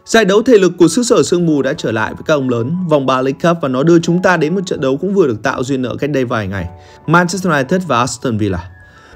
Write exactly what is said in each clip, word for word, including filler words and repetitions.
Giải đấu thể lực của xứ sở sương mù đã trở lại với các ông lớn vòng ba League Cup và nó đưa chúng ta đến một trận đấu cũng vừa được tạo duyên nợ cách đây vài ngày. Manchester United và Aston Villa.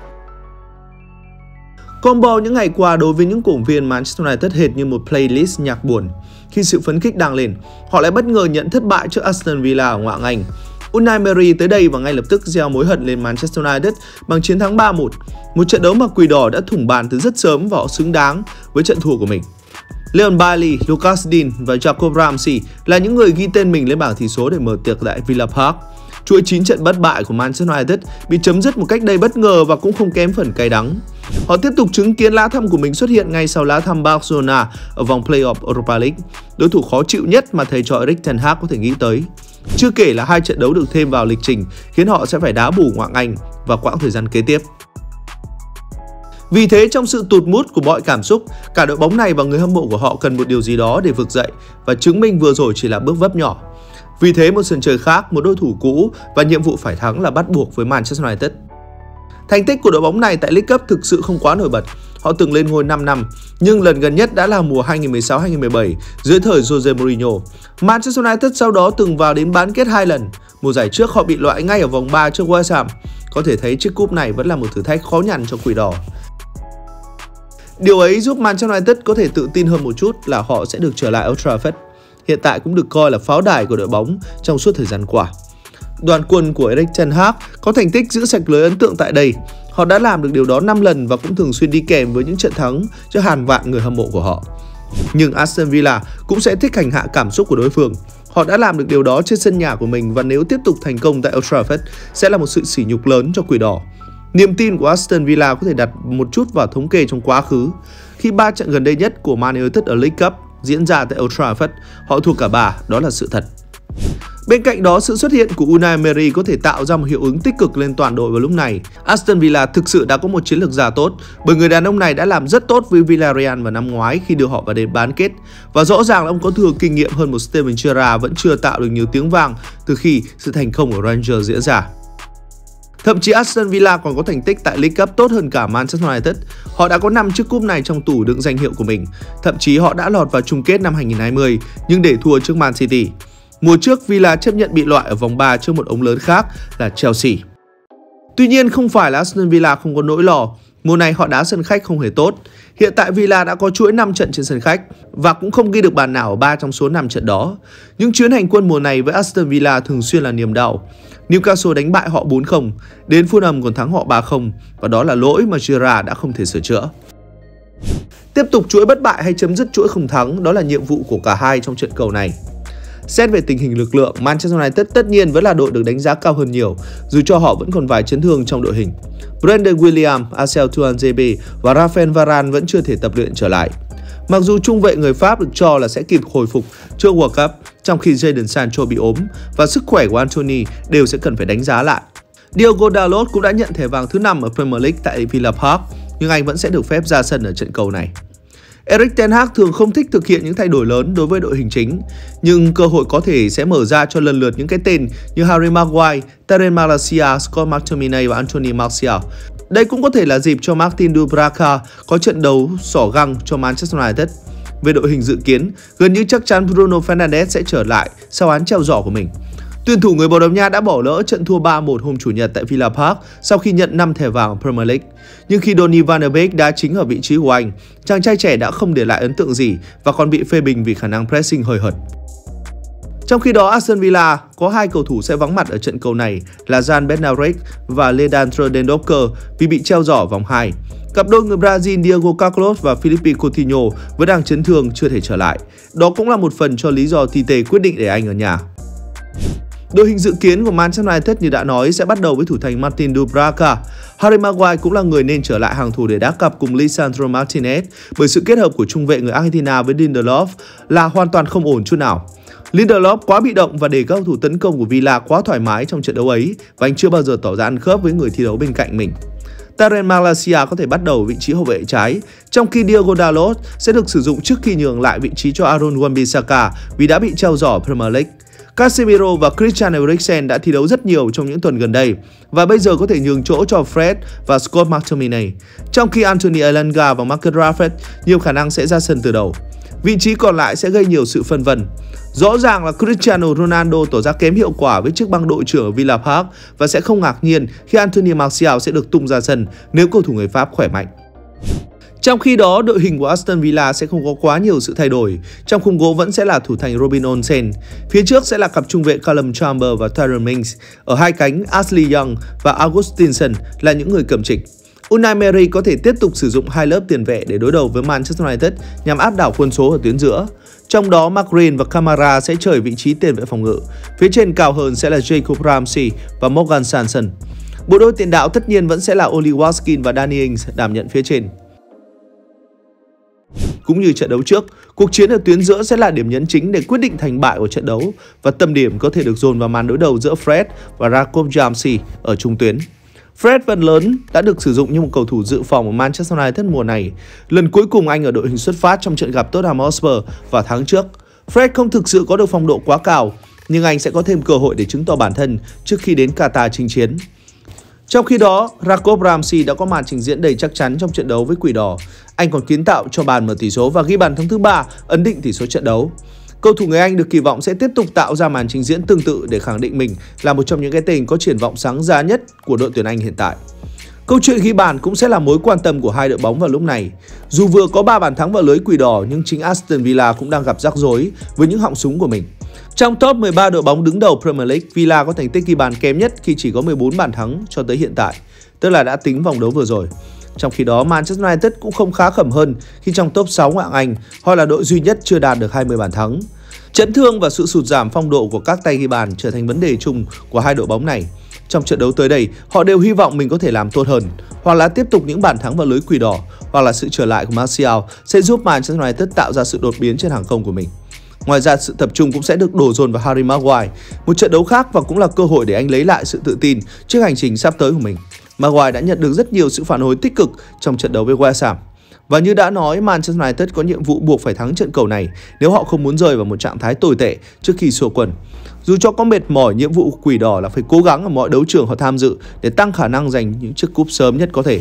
Combo những ngày qua đối với những cổ động viên Manchester United hệt như một playlist nhạc buồn. Khi sự phấn khích đang lên, họ lại bất ngờ nhận thất bại trước Aston Villa ở ngoại hạng Anh. Unai Emery tới đây và ngay lập tức gieo mối hận lên Manchester United bằng chiến thắng ba một. Một trận đấu mà Quỷ Đỏ đã thủng bàn từ rất sớm và họ xứng đáng với trận thua của mình. Leon Bailey, Lucas Digne và Jacob Ramsey là những người ghi tên mình lên bảng tỷ số để mở tiệc tại Villa Park. Chuỗi chín trận bất bại của Manchester United bị chấm dứt một cách đầy bất ngờ và cũng không kém phần cay đắng. Họ tiếp tục chứng kiến lá thăm của mình xuất hiện ngay sau lá thăm Barcelona ở vòng play-off Europa League, đối thủ khó chịu nhất mà thầy trò Erik ten Hag có thể nghĩ tới. Chưa kể là hai trận đấu được thêm vào lịch trình khiến họ sẽ phải đá bù ngoại hạng Anh và quãng thời gian kế tiếp. Vì thế, trong sự tụt mút của mọi cảm xúc, cả đội bóng này và người hâm mộ của họ cần một điều gì đó để vực dậy và chứng minh vừa rồi chỉ là bước vấp nhỏ. Vì thế, một sân chơi khác, một đối thủ cũ và nhiệm vụ phải thắng là bắt buộc với Manchester United. Thành tích của đội bóng này tại League Cup thực sự không quá nổi bật. Họ từng lên ngôi năm năm, nhưng lần gần nhất đã là mùa hai nghìn không trăm mười sáu hai nghìn không trăm mười bảy dưới thời Jose Mourinho. Manchester United sau đó từng vào đến bán kết hai lần. Mùa giải trước họ bị loại ngay ở vòng ba trước West Ham. Có thể thấy chiếc cúp này vẫn là một thử thách khó nhằn cho Quỷ Đỏ. Điều ấy giúp Manchester United có thể tự tin hơn một chút là họ sẽ được trở lại Old Trafford. Hiện tại cũng được coi là pháo đài của đội bóng trong suốt thời gian qua. Đoàn quân của Erik ten Hag có thành tích giữ sạch lưới ấn tượng tại đây. Họ đã làm được điều đó năm lần và cũng thường xuyên đi kèm với những trận thắng cho hàng vạn người hâm mộ của họ. Nhưng Aston Villa cũng sẽ thích hành hạ cảm xúc của đối phương. Họ đã làm được điều đó trên sân nhà của mình và nếu tiếp tục thành công tại Old Trafford sẽ là một sự sỉ nhục lớn cho Quỷ Đỏ. Niềm tin của Aston Villa có thể đặt một chút vào thống kê trong quá khứ. Khi ba trận gần đây nhất của Man United ở League Cup diễn ra tại Old Trafford, họ thua cả ba, đó là sự thật. Bên cạnh đó, sự xuất hiện của Unai Emery có thể tạo ra một hiệu ứng tích cực lên toàn đội vào lúc này. Aston Villa thực sự đã có một chiến lược gia tốt bởi người đàn ông này đã làm rất tốt với Villarreal vào năm ngoái khi đưa họ vào đến bán kết. Và rõ ràng là ông có thừa kinh nghiệm hơn một Steven Gerrard vẫn chưa tạo được nhiều tiếng vang từ khi sự thành công của Rangers diễn ra. Thậm chí Aston Villa còn có thành tích tại League Cup tốt hơn cả Manchester United. Họ đã có năm chiếc cúp này trong tủ đựng danh hiệu của mình. Thậm chí họ đã lọt vào chung kết năm hai nghìn không trăm hai mươi nhưng để thua trước Man City. Mùa trước Villa chấp nhận bị loại ở vòng ba trước một ông lớn khác là Chelsea. Tuy nhiên không phải là Aston Villa không có nỗi lo. Mùa này họ đá sân khách không hề tốt. Hiện tại Villa đã có chuỗi năm trận trên sân khách và cũng không ghi được bàn nào ở ba trong số năm trận đó. Những chuyến hành quân mùa này với Aston Villa thường xuyên là niềm đau. Newcastle đánh bại họ bốn không, đến Fulham còn thắng họ ba không và đó là lỗi mà Gerrard đã không thể sửa chữa. Tiếp tục chuỗi bất bại hay chấm dứt chuỗi không thắng, đó là nhiệm vụ của cả hai trong trận cầu này. Xét về tình hình lực lượng, Manchester United tất nhiên vẫn là đội được đánh giá cao hơn nhiều, dù cho họ vẫn còn vài chấn thương trong đội hình. Brandon Williams, Axel Tuanzebe và Raphael Varane vẫn chưa thể tập luyện trở lại. Mặc dù trung vệ người Pháp được cho là sẽ kịp hồi phục trước World Cup, trong khi Jadon Sancho bị ốm và sức khỏe của Anthony đều sẽ cần phải đánh giá lại. Diogo Dalot cũng đã nhận thẻ vàng thứ năm ở Premier League tại Villa Park, nhưng anh vẫn sẽ được phép ra sân ở trận cầu này. Erik ten Hag thường không thích thực hiện những thay đổi lớn đối với đội hình chính, nhưng cơ hội có thể sẽ mở ra cho lần lượt những cái tên như Harry Maguire, Terence Malacia, Scott McTominay và Anthony Martial. Đây cũng có thể là dịp cho Martin Dubravka có trận đấu xỏ găng cho Manchester United. Về đội hình dự kiến, gần như chắc chắn Bruno Fernandes sẽ trở lại sau án treo giỏ của mình. Tuyển thủ người Bồ Đào Nha đã bỏ lỡ trận thua ba một hôm Chủ nhật tại Villa Park sau khi nhận năm thẻ vàng ở Premier League. Nhưng khi Donny van de Beek đá chính ở vị trí của anh, chàng trai trẻ đã không để lại ấn tượng gì và còn bị phê bình vì khả năng pressing hời hợt. Trong khi đó, Aston Villa có hai cầu thủ sẽ vắng mặt ở trận cầu này là Jan Bednarek và Leandro Dendoncker vì bị treo giỏ vòng hai. Cặp đôi người Brazil Diego Carlos và Philippe Coutinho vẫn đang chấn thương chưa thể trở lại. Đó cũng là một phần cho lý do Tite quyết định để anh ở nhà. Đội hình dự kiến của Manchester United như đã nói sẽ bắt đầu với thủ thành Martin Dubravka. Harry Maguire cũng là người nên trở lại hàng thủ để đá cặp cùng Lisandro Martinez bởi sự kết hợp của trung vệ người Argentina với Lindelof là hoàn toàn không ổn chút nào. Lindelof quá bị động và để các cầu thủ tấn công của Villa quá thoải mái trong trận đấu ấy và anh chưa bao giờ tỏ ra ăn khớp với người thi đấu bên cạnh mình. Terence Malacia có thể bắt đầu vị trí hậu vệ trái, trong khi Diogo Dalot sẽ được sử dụng trước khi nhường lại vị trí cho Aaron Wan-Bissaka vì đã bị treo giỏ Premier League. Casemiro và Christian Eriksen đã thi đấu rất nhiều trong những tuần gần đây và bây giờ có thể nhường chỗ cho Fred và Scott McTominay, trong khi Anthony Elanga và Marcus Rashford nhiều khả năng sẽ ra sân từ đầu. Vị trí còn lại sẽ gây nhiều sự phân vân. Rõ ràng là Cristiano Ronaldo tỏ ra kém hiệu quả với chức băng đội trưởng ở Villa Park và sẽ không ngạc nhiên khi Anthony Martial sẽ được tung ra sân nếu cầu thủ người Pháp khỏe mạnh. Trong khi đó, đội hình của Aston Villa sẽ không có quá nhiều sự thay đổi. Trong khung gỗ vẫn sẽ là thủ thành Robin Olsen. Phía trước sẽ là cặp trung vệ Callum Chambers và Tyrone Mings. Ở hai cánh, Ashley Young và Augustinsson là những người cầm trịch. Unai Emery có thể tiếp tục sử dụng hai lớp tiền vệ để đối đầu với Manchester United nhằm áp đảo quân số ở tuyến giữa. Trong đó, McGrane và Kamara sẽ chơi vị trí tiền vệ phòng ngự. Phía trên cao hơn sẽ là Jacob Ramsey và Morgan Sanson. Bộ đôi tiền đạo tất nhiên vẫn sẽ là Oli Watkins và Danny Ings đảm nhận phía trên. Cũng như trận đấu trước, cuộc chiến ở tuyến giữa sẽ là điểm nhấn chính để quyết định thành bại của trận đấu và tâm điểm có thể được dồn vào màn đối đầu giữa Fred và Jacob Ramsey ở trung tuyến. Fred phần lớn đã được sử dụng như một cầu thủ dự phòng của Manchester United mùa này. Lần cuối cùng anh ở đội hình xuất phát trong trận gặp Tottenham Hotspur vào tháng trước. Fred không thực sự có được phong độ quá cao, nhưng anh sẽ có thêm cơ hội để chứng tỏ bản thân trước khi đến Qatar chinh chiến. Trong khi đó, Jacob Ramsey đã có màn trình diễn đầy chắc chắn trong trận đấu với Quỷ Đỏ. Anh còn kiến tạo cho bàn mở tỷ số và ghi bàn thắng thứ ba, ấn định tỷ số trận đấu. Cầu thủ người Anh được kỳ vọng sẽ tiếp tục tạo ra màn trình diễn tương tự để khẳng định mình là một trong những cái tên có triển vọng sáng giá nhất của đội tuyển Anh hiện tại. Câu chuyện ghi bàn cũng sẽ là mối quan tâm của hai đội bóng vào lúc này. Dù vừa có ba bàn thắng vào lưới Quỷ Đỏ nhưng chính Aston Villa cũng đang gặp rắc rối với những họng súng của mình. Trong top mười ba đội bóng đứng đầu Premier League, Villa có thành tích ghi bàn kém nhất khi chỉ có mười bốn bàn thắng cho tới hiện tại, tức là đã tính vòng đấu vừa rồi. Trong khi đó, Manchester United cũng không khá khẩm hơn khi trong top sáu hạng Anh, họ là đội duy nhất chưa đạt được hai mươi bàn thắng. Chấn thương và sự sụt giảm phong độ của các tay ghi bàn trở thành vấn đề chung của hai đội bóng này. Trong trận đấu tới đây, họ đều hy vọng mình có thể làm tốt hơn, hoặc là tiếp tục những bàn thắng vào lưới Quỷ Đỏ, hoặc là sự trở lại của Martial sẽ giúp Manchester United tạo ra sự đột biến trên hàng công của mình. Ngoài ra, sự tập trung cũng sẽ được đổ dồn vào Harry Maguire, một trận đấu khác và cũng là cơ hội để anh lấy lại sự tự tin trước hành trình sắp tới của mình. Maguire đã nhận được rất nhiều sự phản hồi tích cực trong trận đấu với West Ham. Và như đã nói, Manchester United có nhiệm vụ buộc phải thắng trận cầu này nếu họ không muốn rơi vào một trạng thái tồi tệ trước khi xô quân. Dù cho có mệt mỏi, nhiệm vụ của Quỷ Đỏ là phải cố gắng ở mọi đấu trường họ tham dự để tăng khả năng giành những chiếc cúp sớm nhất có thể.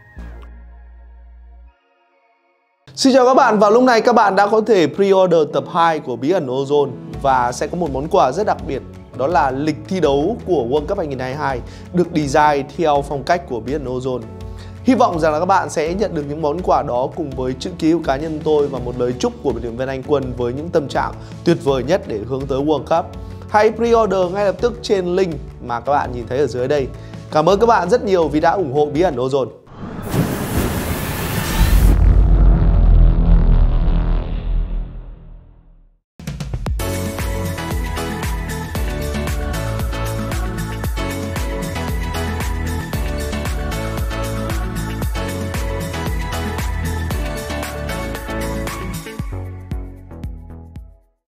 Xin chào các bạn, vào lúc này các bạn đã có thể pre-order tập hai của Bí ẩn Ozone và sẽ có một món quà rất đặc biệt, đó là lịch thi đấu của World Cup hai nghìn không trăm hai mươi hai được design theo phong cách của Bí ẩn Ozone. Hy vọng rằng là các bạn sẽ nhận được những món quà đó cùng với chữ ký của cá nhân tôi và một lời chúc của huấn luyện viên Anh Quân với những tâm trạng tuyệt vời nhất để hướng tới World Cup. Hãy pre-order ngay lập tức trên link mà các bạn nhìn thấy ở dưới đây. Cảm ơn các bạn rất nhiều vì đã ủng hộ Bí ẩn Ozone.